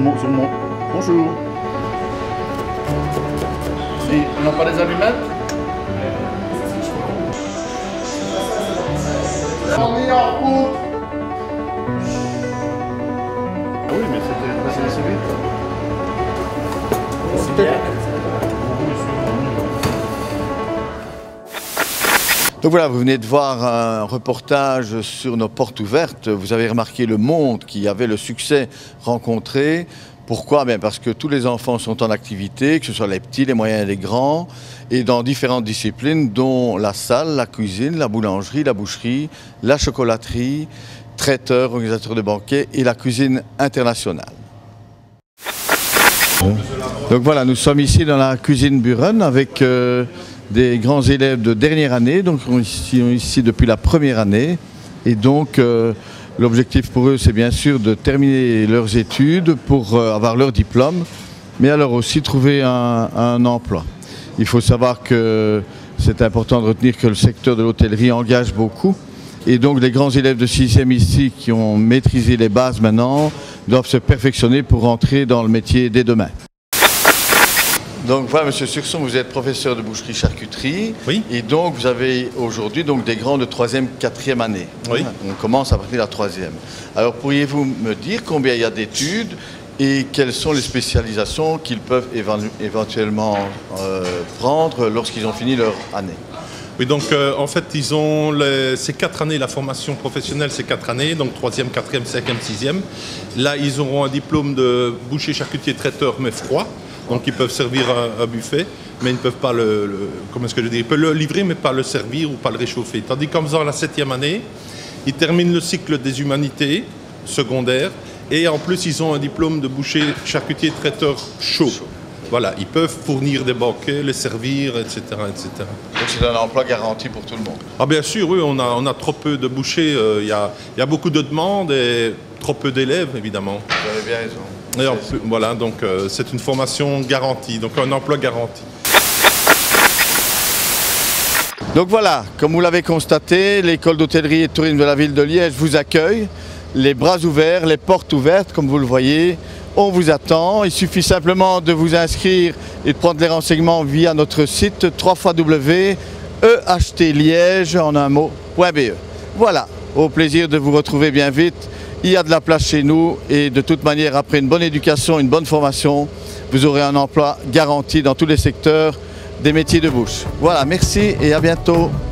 Bonjour. Et on n'a pas les allumettes? On est en route. Oui, mais c'était passé assez vite. Donc voilà, vous venez de voir un reportage sur nos portes ouvertes. Vous avez remarqué le monde qui avait le succès rencontré. Pourquoi? Bien parce que tous les enfants sont en activité, que ce soit les petits, les moyens et les grands, et dans différentes disciplines, dont la salle, la cuisine, la boulangerie, la boucherie, la chocolaterie, traiteurs, organisateurs de banquets et la cuisine internationale. Donc voilà, nous sommes ici dans la cuisine Buren avec des grands élèves de dernière année, donc ils sont ici depuis la première année, et donc l'objectif pour eux, c'est bien sûr de terminer leurs études pour avoir leur diplôme, mais alors aussi trouver un emploi. Il faut savoir que c'est important de retenir que le secteur de l'hôtellerie engage beaucoup. Et donc les grands élèves de 6e ici qui ont maîtrisé les bases maintenant doivent se perfectionner pour rentrer dans le métier dès demain. Donc voilà, Monsieur Surson, vous êtes professeur de boucherie-charcuterie. Oui. Et donc vous avez aujourd'hui des grands de 3e, 4e année. Oui. On commence à partir de la 3e. Alors pourriez-vous me dire combien il y a d'études et quelles sont les spécialisations qu'ils peuvent éventuellement prendre lorsqu'ils ont fini leur année? Oui, donc en fait, ils ont ces 4 années, la formation professionnelle, c'est 4 années, donc 3e, 4e, 5e, 6e. Là, ils auront un diplôme de boucher, charcutier, traiteur, mais froid. Donc ils peuvent servir un buffet, mais ils ne peuvent pas comment est-ce que je dis, ils peuvent le livrer, mais pas le servir ou pas le réchauffer. Tandis qu'en faisant la 7e année, ils terminent le cycle des humanités secondaires, et en plus, ils ont un diplôme de boucher, charcutier, traiteur chaud. Voilà, ils peuvent fournir des banquets, les servir, etc. etc. Donc c'est un emploi garanti pour tout le monde? Ah bien sûr, oui, on a trop peu de bouchers, il y a beaucoup de demandes et trop peu d'élèves, évidemment. Vous avez bien raison. Voilà, donc c'est une formation garantie, donc un emploi garanti. Donc voilà, comme vous l'avez constaté, l'école d'hôtellerie et de tourisme de la ville de Liège vous accueille, les bras ouverts, les portes ouvertes, comme vous le voyez. On vous attend, il suffit simplement de vous inscrire et de prendre les renseignements via notre site www.ehtliege en un mot.be. Voilà, au plaisir de vous retrouver bien vite. Il y a de la place chez nous et de toute manière, après une bonne éducation, une bonne formation, vous aurez un emploi garanti dans tous les secteurs des métiers de bouche. Voilà, merci et à bientôt.